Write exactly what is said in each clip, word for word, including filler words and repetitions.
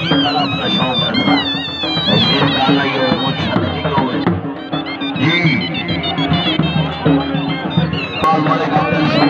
की कला अपना शौक रखना शेर गाना ये वो छाती को जी हमारे गार्डन से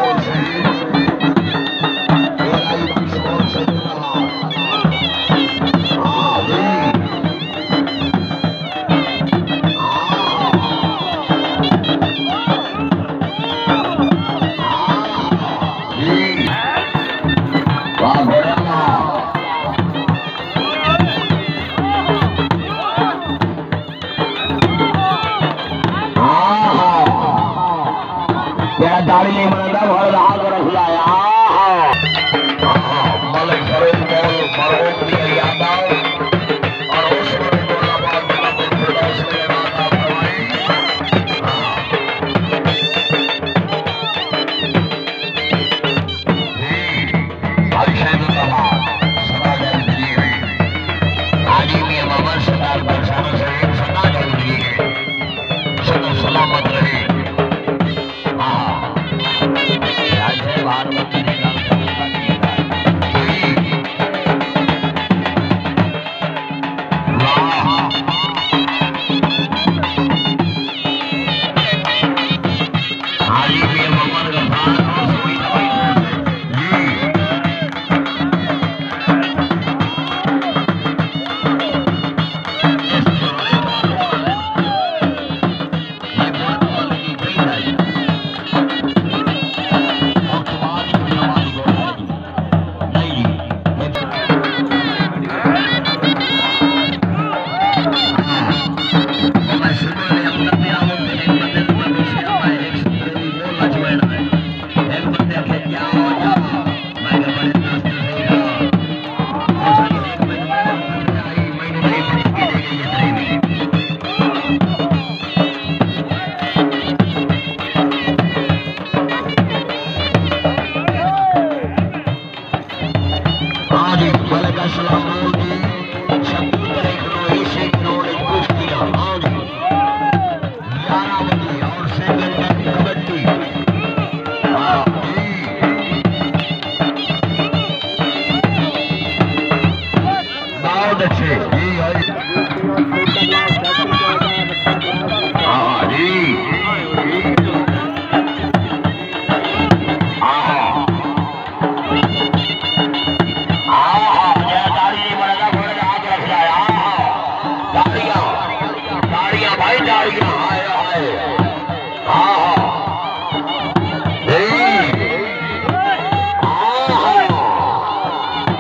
दाढ़ी नहीं बनता भर रहा कर खिलाया मलिक फरीद बोल फरूक दिया यादव और उस्मान गोलाबाद जिला फिरदौस में राता फरमाई अभिषेक कमाल सदा जल्दी है आज ही में ममर सरदार बरसाना से एक सदा जल्दी है सदा सलामत रहे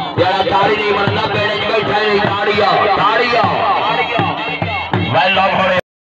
ताड़िया ताड़िया वेल डन